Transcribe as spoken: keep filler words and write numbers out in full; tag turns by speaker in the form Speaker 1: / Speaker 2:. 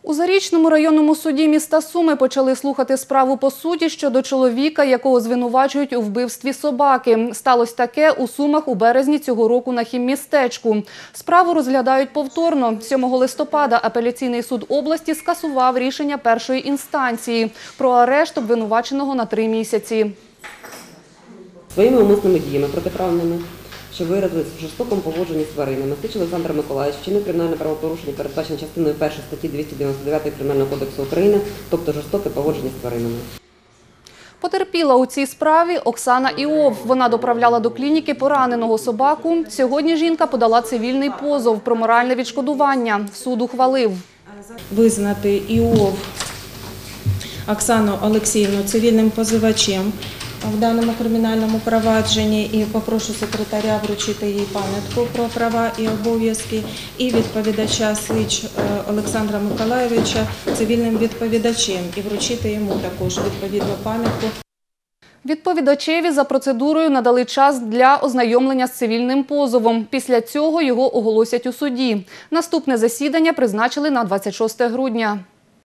Speaker 1: У Зарічному районному суді міста Суми почали слухати справу по суті щодо чоловіка, якого звинувачують у вбивстві собаки. Сталося таке у Сумах у березні цього року на хіммістечку. Справу розглядають повторно. сьомого листопада апеляційний суд області скасував рішення першої інстанції про арешт обвинуваченого на три місяці.
Speaker 2: Своїми умисними діями протиправними, що виразились в жорстокому поводженні з тваринами, слідчий Олександр Миколаївич вчинив кримінальне правопорушення, передбачене частиною першої статті двісті дев'яносто дев'ять Кримінального кодексу України, тобто жорстоке поводження з тваринами.
Speaker 1: Потерпіла у цій справі Оксана Іов. Вона доправляла до клініки пораненого собаку. Сьогодні жінка подала цивільний позов про моральне відшкодування. Суд ухвалив.
Speaker 3: Визнати Іов Оксану Олексіївну цивільним позивачем в даному кримінальному провадженні і попрошу секретаря вручити їй пам'ятку про права і обов'язки, і відповідача слідч Олександра Миколаєвича цивільним відповідачем і вручити йому також відповідну пам'ятку.
Speaker 1: Відповідачеві за процедурою надали час для ознайомлення з цивільним позовом. Після цього його оголосять у суді. Наступне засідання призначили на двадцять шосте грудня.